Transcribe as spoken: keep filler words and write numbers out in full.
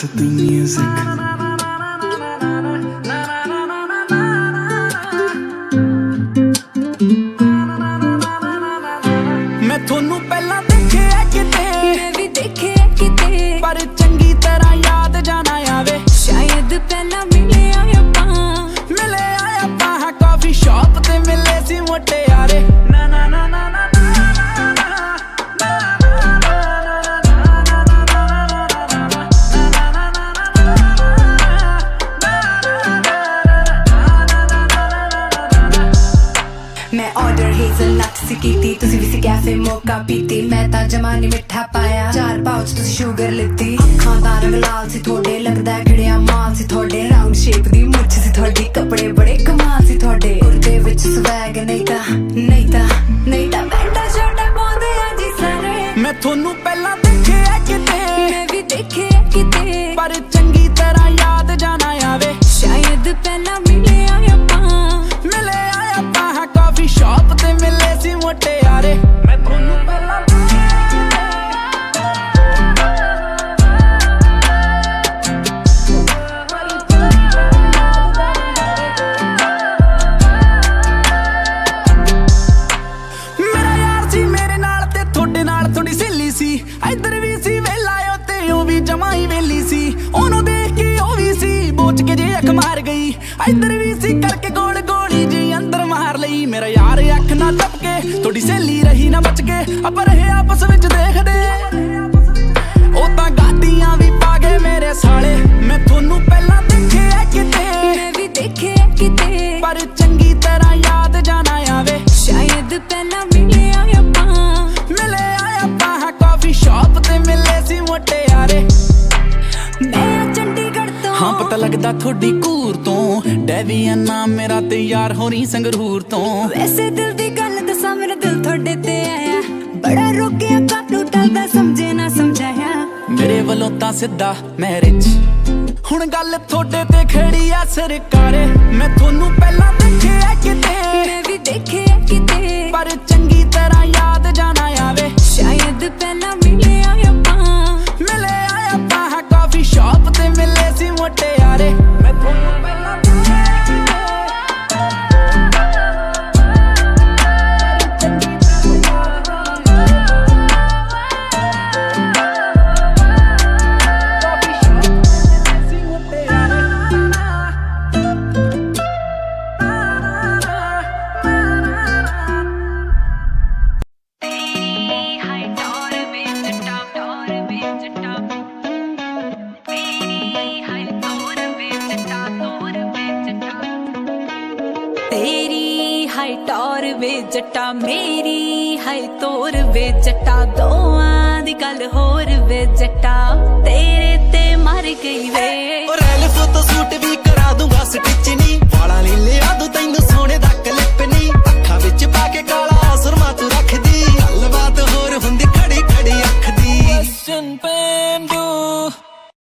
City Music। मैं थोनू पहला देखे किते, मैं भी देखे किते, पर चंगी तरह याद जाना आवे। शायद पहला मिले आया पा मिले आया पा कॉफी शॉप ते मिले सी मोटे यारे। ना ना ना ना ना मैं ऑर्डर हेज़लनट सी कीती, तुसी भी सी कैफे मोका पीती। मैं ता जमा नी मिठा पाया, चार पाउच तुसी शुगर लिती। अखां दा रंग लाल सी थोड़े, लगदा खड़िया माल सी थोड़े। राउंड शेप दी मुछ सी थोड़ी, कपड़े बड़े कमाल सी थोड़े। कुर्ते विच स्वैग नहीं ता नहीं ता नहीं ता पैंटा शर्टा पाउंदे आ जी सारे। मैं थोनू पहला देखे किते, मैं भी देखे किते, पर चंगी तरह याद जाना आवे। शायद पहला मिले आया पा मिले आया पा कॉफी शॉप ते मिले सी मोटे यारे। मैं थोनू पहला मेरा यार सी मेरे नाल ते थोड़े नाल थोड़ी सहेली सी। इधर भी सी वेला ते ओ भी जमा ही वेली सी। ओनू देख के ओ भी सी बोच के जे अख मार गई। इधर भी सी करके गोल गोली जी अंदर मार लई। मेरा यार अख ना टपके, थोड़ी सहेली रही ना बच के। अब रहे आपस विच देखदे, ओ तां गाड़ियां भी पा गए मेरे साले। मैं थोनू पहला देखे किते, मैं भी देखे किते, पर चंगी तरह याद जाना आवे। शायद पहला मिले आया पा मिले आया पा कॉफी शॉप ते मिले सी मोटे यारे। मैं चंडीगढ़ तो हाँ पता लगदा थोड़ी कूर तो, डेविया नाम मेरा ते यार होनी संगरूर तो। वैसे दिल दी गल दसा, मेरा दिल थोड़े ते आया। बड़ा रोकिया कानू टलदा, समझे ना समझाया। मेरे वलों तां सिद्धा मैरिज, हुण गल थोड़े ते खड़ी आ सरकारे। मैं थोनू पहला देखे किते, मैं भी देखे किते, पर चंगी तरह याद जाना आवे। शायद पहला मिले आया पा मिले आया पा कॉफी शॉप ते मिले सी मोटे यारे। मैं थोनू पहला तेरी हाय टौर वे जट्टा, मेरी हाय तोर वे जट्टा। दोआं दी गल होर वे जट्टा, तेरे ते मर गई वे। और एल्फ तो सूट भी करा दूंगा स्टिच नी।